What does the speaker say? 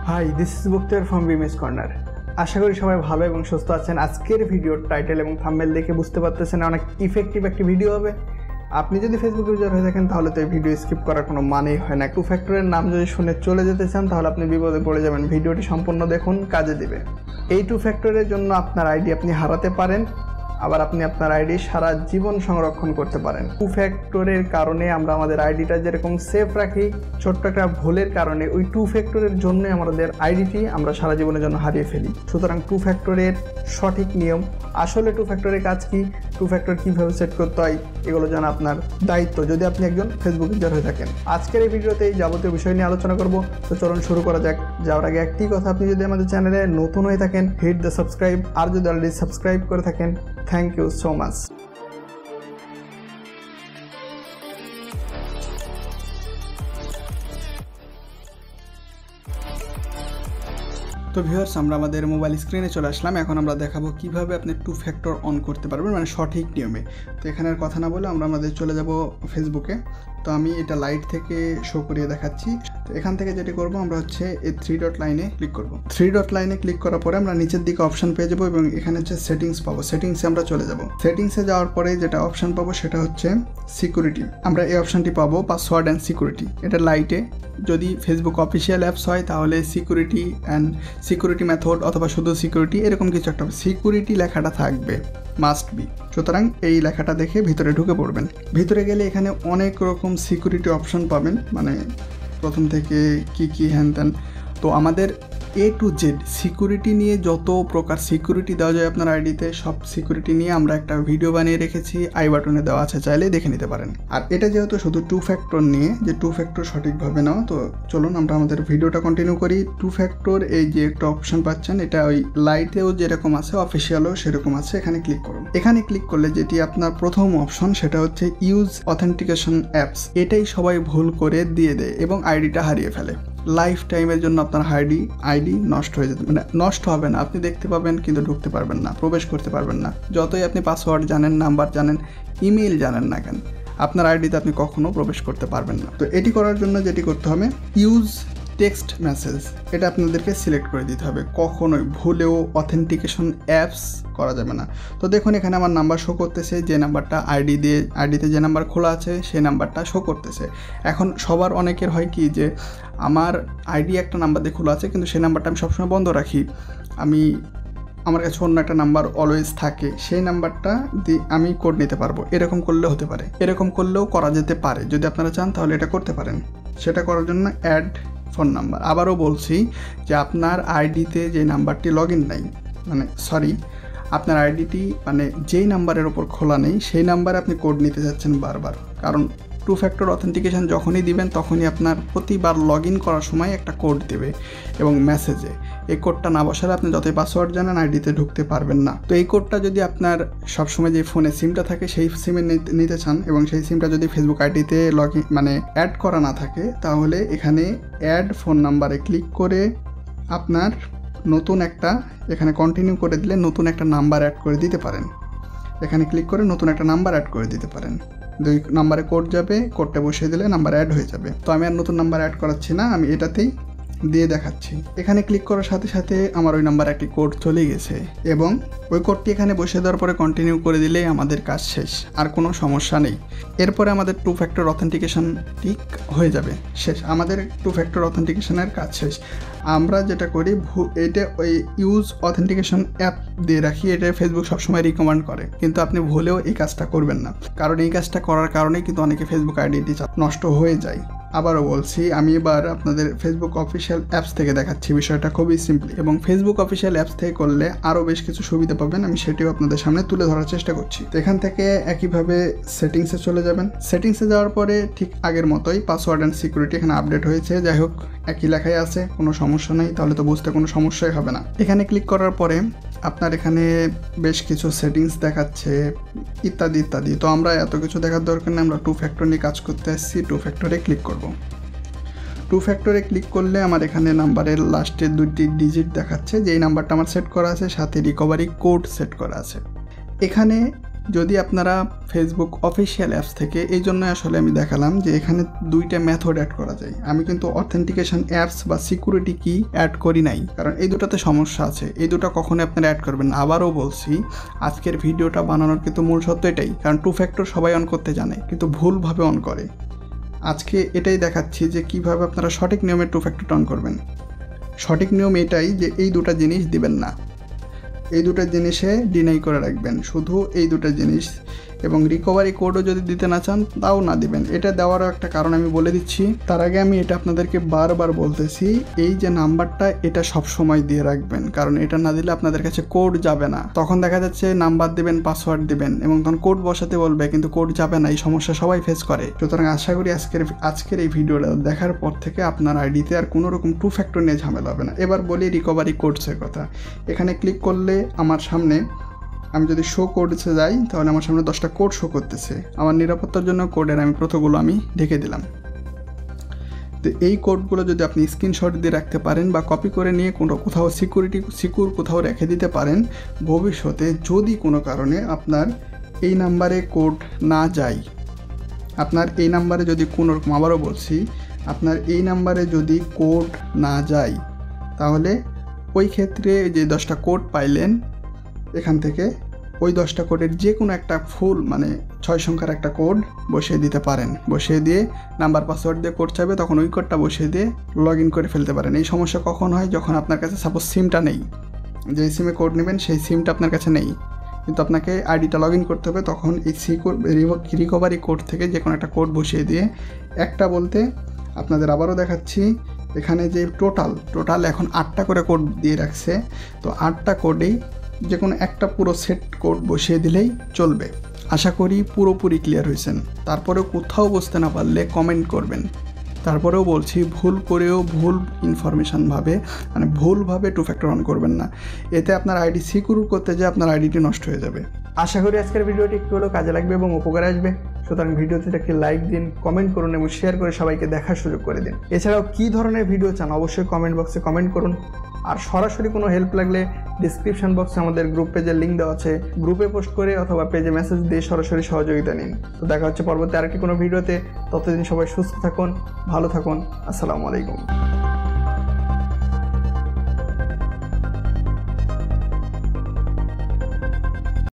High, this is Bakhtiar from বিমেস corner. আশা করি সবাই ভালো এবং সুস্থ আছেন। আজকের ভিডিওর টাইটেল এবং থাম্বনেল দেখে বুঝতে পারতেছেন অনেক ইফেক্টিভ একটি ভিডিও হবে। আপনি যদি ফেসবুক ইউজার হয়ে থাকেন তাহলে তো এই ভিডিও স্কিপ করার কোনো মানেই হয় না। টু ফ্যাক্টরের নাম যদি শুনে চলে যেতে চান তাহলে আপনি বিপদে পড়ে যাবেন। ভিডিওটি সম্পূর্ণ দেখুন, কাজে দিবে। এই টু ফ্যাক্টরের জন্য আপনার আইডি আপনি হারাতে পারেন, আবার আপনি আপনার আইডি সারা জীবন সংরক্ষণ করতে পারেন। টু ফ্যাক্টরের কারণে আমরা আমাদের আইডিটা যেরকম সেফ রাখি, ছোট্ট একটা ভুলের কারণে ওই টু ফ্যাক্টরের জন্য আমাদের আইডিটি আমরা সারা জীবনের জন্য হারিয়ে ফেলি। সুতরাং টু ফ্যাক্টরের সঠিক নিয়ম, আসলে টু ফ্যাক্টরের কাজ কি, টু ফ্যাক্টর কীভাবে সেট করতে হয়, এগুলো জানা আপনার দায়িত্ব যদি আপনি একজন ফেসবুক ইউজার হয়ে থাকেন। আজকের এই ভিডিওতে এই যাবতীয় বিষয় নিয়ে আলোচনা করব। তো চলুন শুরু করা যাক। যাওয়ার আগে একটি কথা, আপনি যদি আমাদের চ্যানেলে নতুন হয়ে থাকেন হিট দ্য সাবস্ক্রাইব, আর যদি অলরেডি সাবস্ক্রাইব করে থাকেন থ্যাংক ইউ সো মাচ। তো ভিউয়ার্স, আমরা আমাদের মোবাইল স্ক্রিনে চলে আসলাম। এখন আমরা দেখাবো কিভাবে আপনি টু ফ্যাক্টর অন করতে পারবেন, মানে সঠিক নিয়মে। তো এখানের কথা না বলে আমরা আমাদের চলে যাব ফেসবুকে। তো আমি এটা লাইট থেকে শো করিয়ে দেখাচ্ছি। তো এখান থেকে যেটি করব, আমরা হচ্ছে এই 3 ডট লাইনে ক্লিক করব। 3 ডট লাইনে ক্লিক করার পরে আমরা নিচের দিকে অপশন পেয়ে যাবো এবং এখানে হচ্ছে সেটিংস পাবো। সেটিংসে আমরা চলে যাব। সেটিংসে যাওয়ার পরে যেটা অপশন পাবো সেটা হচ্ছে সিকিউরিটি। আমরা এই অপশনটি পাবো, পাসওয়ার্ড অ্যান্ড সিকিউরিটি। এটা লাইটে, যদি ফেসবুক অফিসিয়াল অ্যাপস হয় তাহলে সিকিউরিটি অ্যান্ড সিকিউরিটি মেথড অথবা শুধু সিকিউরিটি এরকম কিছু একটা সিকিউরিটি লেখাটা থাকবে, মাস্ট বি। সুতরাং এই লেখাটা দেখে ভিতরে ঢুকে পড়বেন। ভিতরে গেলে এখানে অনেক রকম সিকিউরিটি অপশন পাবেন, মানে প্রথম থেকে কি হ্যান ত্যান। তো আমাদের A to Z সিকিউরিটি নিয়ে যত প্রকার সিকিউরিটি দেওয়া যায় আপনার আইডিতে, সব সিকিউরিটি নিয়ে আমরা একটা ভিডিও বানিয়ে রেখেছি, আই বাটনে দেওয়া আছে, চাইলে দেখে নিতে পারেন। আর এটা যেহেতু শুধু টু ফ্যাক্টর নিয়ে, যে টু ফ্যাক্টর সঠিকভাবে নেওয়া, তো চলুন আমরা আমাদের ভিডিওটা কন্টিনিউ করি। টু ফ্যাক্টর এই যে একটা অপশন পাচ্ছেন, এটা ওই লাইটেও যেরকম আছে অফিসিয়ালও সেরকম আছে। এখানে ক্লিক করুন। এখানে ক্লিক করলে যেটি আপনার প্রথম অপশন সেটা হচ্ছে ইউজ অথেন্টিকেশন অ্যাপস। এটাই সবাই ভুল করে দিয়ে দেয় এবং আইডিটা হারিয়ে ফেলে। লাইফ টাইমের জন্য আপনার আইডি নষ্ট হয়ে যেতে, মানে নষ্ট হবে না, আপনি দেখতে পাবেন কিন্তু ঢুকতে পারবেন না, প্রবেশ করতে পারবেন না। যতই আপনি পাসওয়ার্ড জানেন, নাম্বার জানেন, ইমেইল জানেন না কেন, আপনার আইডিতে আপনি কখনো প্রবেশ করতে পারবেন না। তো এটি করার জন্য যেটি করতে হবে, ইউজ টেক্সট মেসেজ, এটা আপনাদেরকে সিলেক্ট করে দিতে হবে। কখনোই ভুলেও অথেন্টিকেশন অ্যাপস করা যাবে না। তো দেখুন এখানে আমার নাম্বার শো করতেছে, যে নাম্বারটা আইডিতে যে নাম্বার খোলা আছে সেই নাম্বারটা শো করতেছে। এখন সবার অনেকের হয় কি, যে আমার আইডি একটা নাম্বার দিয়ে খোলা আছে কিন্তু সেই নাম্বারটা আমি সবসময় বন্ধ রাখি, আমার কাছে অন্য একটা নাম্বার অলওয়েজ থাকে, সেই নাম্বারটা দিয়ে আমি কোড নিতে পারবো। এরকম করলেও হতে পারে, এরকম করলেও করা যেতে পারে। যদি আপনারা চান তাহলে এটা করতে পারেন। সেটা করার জন্য অ্যাড ফোন নাম্বার, আবারও বলছি যে আপনার আইডিতে যে নাম্বারটি লগ ইন নাই, মানে সরি, আপনার আইডিটি মানে যেই নাম্বারের ওপর খোলা নেই সেই নাম্বারে আপনি কোড নিতে যাচ্ছেন বারবার। কারণ টু ফ্যাক্টর অথেন্টিকেশন যখনই দিবেন তখনই আপনার প্রতিবার লগ ইন করার সময় একটা কোড দেবে এবং মেসেজে। এই কোডটা না বসালে আপনি যতই পাসওয়ার্ড জানেন আইডিতে ঢুকতে পারবেন না। তো এই কোডটা যদি আপনার সবসময় যে ফোনে সিমটা থাকে সেই সিমে নিতে চান এবং সেই সিমটা যদি ফেসবুক আইডিতে লগ ইন মানে অ্যাড করা না থাকে, তাহলে এখানে অ্যাড ফোন নাম্বারে ক্লিক করে আপনার নতুন একটা, এখানে কন্টিনিউ করে দিলে নতুন একটা নাম্বার অ্যাড করে দিতে পারেন। এখানে ক্লিক করে নতুন একটা নাম্বার অ্যাড করে দিতে পারেন। 2 নাম্বারে কোড যাবে, কোডটা বসিয়ে দিলে নাম্বার অ্যাড হয়ে যাবে। তো আমি আর নতুন নাম্বার অ্যাড করাচ্ছি না, আমি এটাতেই দিয়ে দেখাচ্ছি। এখানে ক্লিক করার সাথে সাথে আমার ওই নাম্বারে একটি কোড চলে গেছে এবং ওই কোডটি এখানে বসিয়ে দেওয়ার পরে কন্টিনিউ করে দিলেই আমাদের কাজ শেষ, আর কোনো সমস্যা নেই। এরপরে আমাদের টু ফ্যাক্টর অথেন্টিকেশন ঠিক হয়ে যাবে, শেষ, আমাদের টু ফ্যাক্টর অথেন্টিকেশনের কাজ শেষ। আমরা যেটা করি, এটা ওই ইউজ অথেন্টিকেশন অ্যাপ দিয়ে রাখি, এটা ফেসবুক সবসময় রিকমেন্ড করে, কিন্তু আপনি ভুলেও এই কাজটা করবেন না। কারণ এই কাজটা করার কারণেই কিন্তু অনেকে ফেসবুক আইডেন্টি নষ্ট হয়ে যায়। আবারও বলছি, আমি এবার আপনাদের ফেসবুক অফিসিয়াল অ্যাপস থেকে দেখাচ্ছি। বিষয়টা খুবই সিম্পলি এবং ফেসবুক অফিসিয়াল অ্যাপস থেকে করলে আরও বেশ কিছু সুবিধা পাবেন, আমি সেটিও আপনাদের সামনে তুলে ধরার চেষ্টা করছি। তো এখান থেকে একইভাবে সেটিংসে চলে যাবেন। সেটিংসে যাওয়ার পরে ঠিক আগের মতোই পাসওয়ার্ড অ্যান্ড সিকিউরিটি এখানে আপডেট হয়েছে, যাই হোক একই লেখাই আছে, কোনো সমস্যা নেই, তাহলে তো বুঝতে কোনো সমস্যাই হবে না। এখানে ক্লিক করার পরে আপনার এখানে বেশ কিছু সেটিংস দেখাচ্ছে ইত্যাদি ইত্যাদি। তো আমরা এত কিছু দেখার দরকার নেই, আমরা টু ফ্যাক্টর নিয়ে কাজ করতে আসছি। টু ফ্যাক্টরে ক্লিক করব। টু ফ্যাক্টরে ক্লিক করলে আমার এখানে নাম্বারের লাস্টের 2টি ডিজিট দেখাচ্ছে, যেই নাম্বারটা আমার সেট করা আছে, সাথে রিকভারি কোড সেট করা আছে। এখানে যদি আপনারা ফেসবুক অফিসিয়াল অ্যাপস থেকে, এই জন্য আসলে আমি দেখালাম যে এখানে দুইটা মেথড অ্যাড করা যায়। আমি কিন্তু অথেন্টিকেশন অ্যাপস বা সিকিউরিটি কি অ্যাড করি নাই, কারণ এই দুটাতে সমস্যা আছে। এই দুটো কখনোই আপনারা অ্যাড করবেন না। আবারও বলছি, আজকের ভিডিওটা বানানোর কিন্তু মূল সত্য এটাই, কারণ টু ফ্যাক্টর সবাই অন করতে জানে কিন্তু ভুলভাবে অন করে। আজকে এটাই দেখাচ্ছি যে কিভাবে আপনারা সঠিক নিয়মে টু ফ্যাক্টরটা অন করবেন। সঠিক নিয়ম এটাই যে এই দুটা জিনিস দিবেন না, এই দুটো জিনিসে ডিনাই করে রাখবেন, শুধু এই দুটো জিনিস। এবং রিকভারি কোডও যদি দিতে না চান তাও না দিবেন। এটা দেওয়ারও একটা কারণ আমি বলে দিচ্ছি। তার আগে আমি এটা আপনাদেরকে বারবার বলতেছি, এই যে নাম্বারটা এটা সব সময় দিয়ে রাখবেন, কারণ এটা না দিলে আপনাদের কাছে কোড যাবে না। তখন দেখা যাচ্ছে নাম্বার দিবেন, পাসওয়ার্ড দিবেন এবং তখন কোড বসাতে বলবে কিন্তু কোড যাবে না। এই সমস্যা সবাই ফেস করে। সুতরাং আশা করি আজকের এই ভিডিওটা দেখার পর থেকে আপনার আইডিতে আর কোনো রকম টু ফ্যাক্টর নিয়ে ঝামেলা হবে না। এবার বলি রিকভারি কোডসের কথা। এখানে ক্লিক করলে আমার সামনে, আমি যদি শো কোডসে যাই তাহলে আমার সামনে 10টা কোড শো করতেছে। আমার নিরাপত্তার জন্য কোডের আমি প্রথমগুলো আমি ঢেকে দিলাম। তো এই কোডগুলো যদি আপনি স্ক্রিনশট দিয়ে রাখতে পারেন বা কপি করে নিয়ে কোথাও সিকিউর কোথাও রেখে দিতে পারেন, ভবিষ্যতে যদি কোনো কারণে আপনার এই নাম্বারে কোড না যায়, আপনার এই নাম্বারে যদি কোনো রকম, আবারও বলছি, আপনার এই নাম্বারে যদি কোড না যায় তাহলে ওই ক্ষেত্রে যে 10টা কোড পাইলেন এখান থেকে ওই 10টা কোডের যে কোনো একটা ফুল মানে 6 সংখ্যার একটা কোড বসিয়ে দিতে পারেন। বসিয়ে দিয়ে নাম্বার পাসওয়ার্ড দিয়ে কোড চাইবে, তখন ওই কোডটা বসিয়ে দিয়ে লগ ইন করে ফেলতে পারেন। এই সমস্যা কখন হয়? যখন আপনার কাছে সাপোজ সিমটা নেই, যেই সিমে কোড নেবেন সেই সিমটা আপনার কাছে নেই, কিন্তু আপনাকে আইডিটা লগ ইন করতে হবে। তখন এই রিকভারি কোড থেকে যে কোনো একটা কোড বসিয়ে দিয়ে, একটা বলতে আপনাদের আবারও দেখাচ্ছি, এখানে যে টোটাল এখন 8টা করে কোড দিয়ে রাখছে। তো 8টা কোডেই যে কোনো একটা পুরো সেট কোড বসিয়ে দিলেই চলবে। আশা করি পুরোপুরি ক্লিয়ার হয়েছেন। তারপরেও কোথাও বুঝতে না পারলে কমেন্ট করবেন। তারপরেও বলছি, ভুল করেও ভুল ইনফরমেশনভাবে মানে ভুলভাবে টু ফ্যাক্টর অন করবেন না। এতে আপনার আইডি সিকিউর করতে যেয়ে আপনার আইডিটি নষ্ট হয়ে যাবে। আশা করি আজকের ভিডিওটি একটু হলেও কাজে লাগবে এবং উপকারে আসবে। সুতরাং ভিডিওতে একটি লাইক দিন, কমেন্ট করুন এবং শেয়ার করে সবাইকে দেখার সুযোগ করে দিন। এছাড়াও কী ধরনের ভিডিও চান অবশ্যই কমেন্ট বক্সে কমেন্ট করুন। আর সরাসরি কোনো হেল্প লাগলে ডিসক্রিপশন বক্সে আমাদের গ্রুপ পেজের লিঙ্ক দেওয়া আছে, গ্রুপে পোস্ট করে অথবা পেজে মেসেজ দিয়ে সরাসরি সহযোগিতা নিন। তো দেখা হচ্ছে পরবর্তী আরেকটি কোনো ভিডিওতে। ততদিন সবাই সুস্থ থাকুন, ভালো থাকুন। আসসালামু আলাইকুম।